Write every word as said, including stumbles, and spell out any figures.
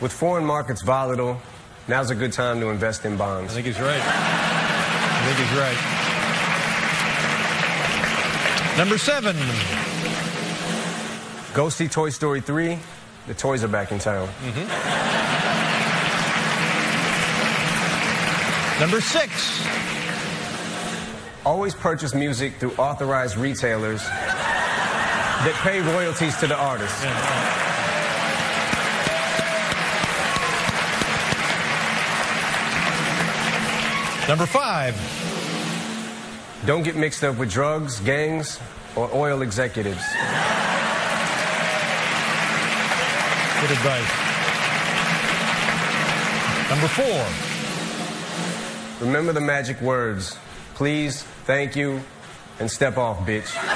With foreign markets volatile, now's a good time to invest in bonds. I think he's right. I think he's right. Number seven. Go see Toy Story three. The toys are back in town. Mm-hmm. Number six. Always purchase music through authorized retailers that pay royalties to the artists. Yeah. Number five. Don't get mixed up with drugs, gangs, or oil executives. Good advice. Number four. Remember the magic words. Please, thank you, and step off, bitch.